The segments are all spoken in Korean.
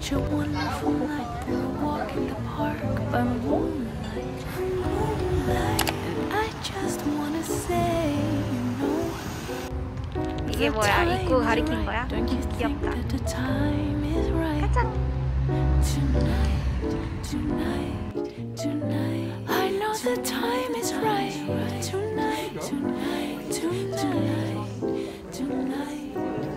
such a wonderful night for a walk in the park by moonlight, moonlight. And I just wanna say, you know, 이게 뭐야? 입구 가리킨 거야? don't you think 귀엽다. that the time is right? 가자. Tonight, tonight, tonight. I know the time is right. Tonight, tonight, tonight, tonight.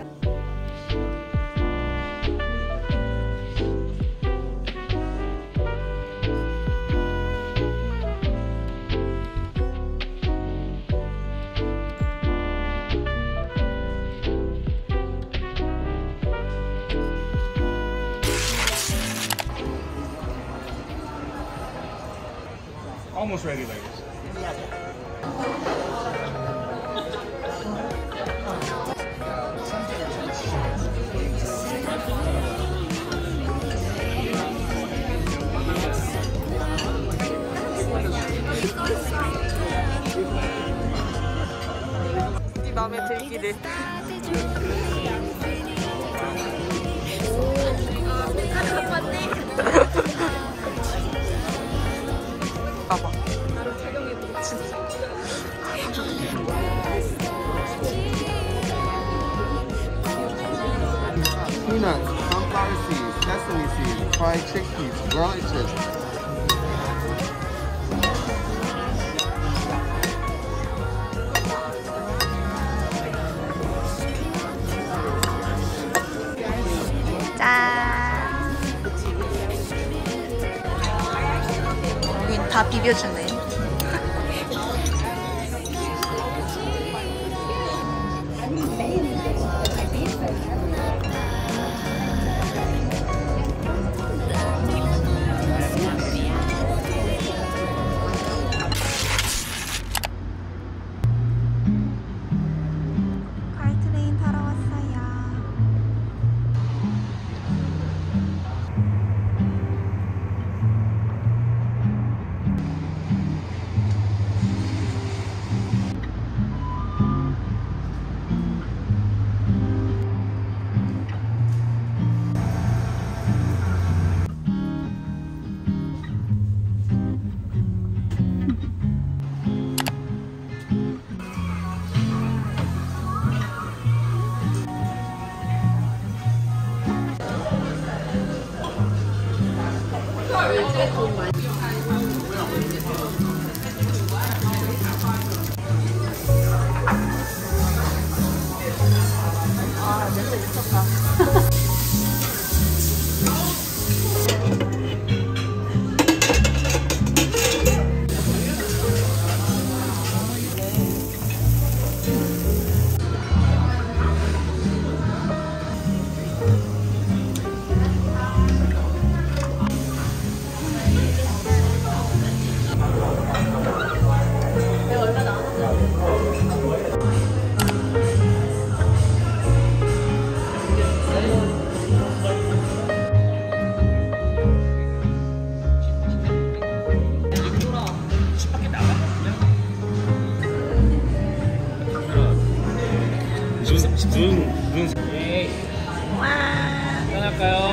Almost ready, ladies. 네 마음에 들기를. 봐봐. 나를 착용해보고 진짜. Peanuts, sunflower seeds, sesame seeds, fried chickpeas, garlic chips. 짠. 여긴 다 비벼주네. 가이트레인 타러 왔어요. 아, 냄새 미쳤다. 와. 할까요?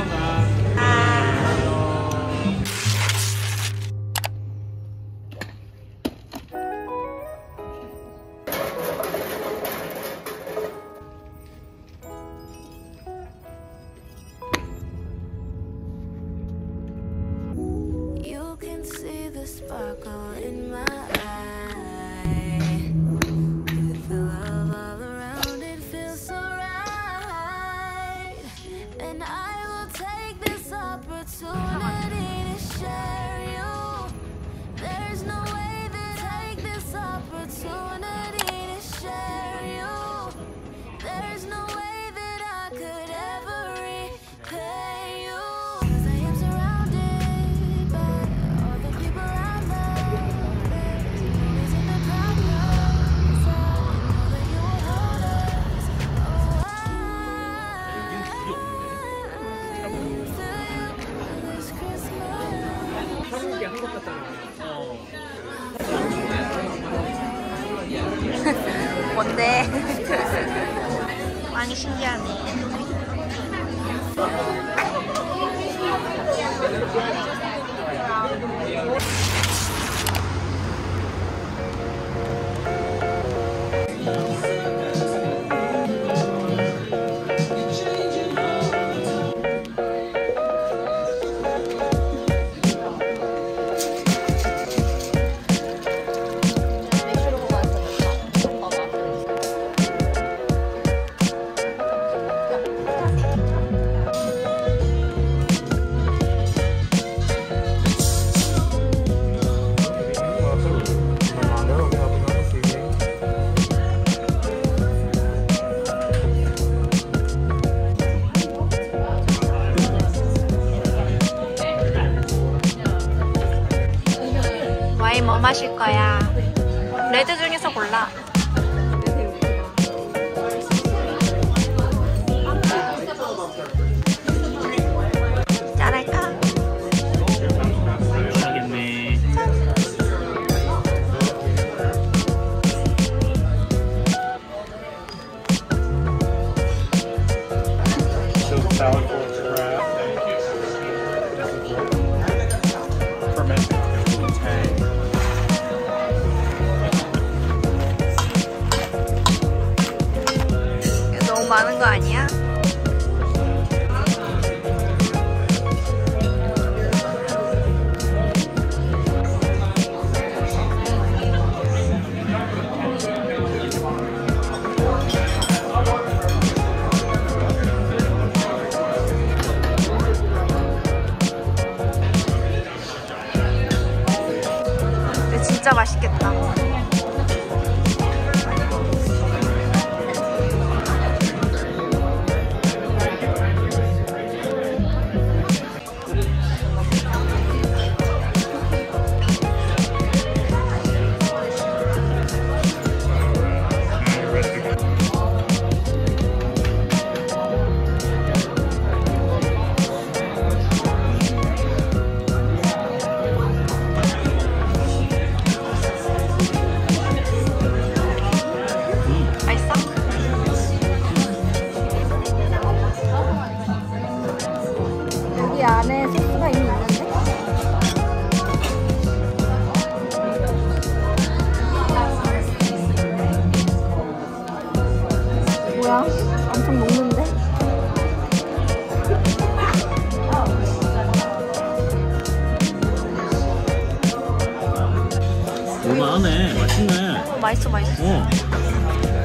You can see the sparkle in my eye. With the love all around, it feels so right. And I will take this opportunity to share you. There's no way that I take this opportunity to share you. There's no way that I could ever repay you. 'Cause I am surrounded by all the people I love. There's in the problems. I know that you will hold us. Oh, this Christmas. 한국에 한국 같잖아. 뭔데? 많이 신기하네. 와인 뭐 마실 거야? 레드 중에서 골라. 짠할까? 하겠네. Salad for crab. Fermented tang. 이거 너무 많은 거 아니야? 근데 진짜 맛있겠다. 맛있어? 여기 안에 소스가 이미 있는데? 뭐야? 엄청 녹는데? 얼마하네. 맛있네. 맛있어 맛있어. 어.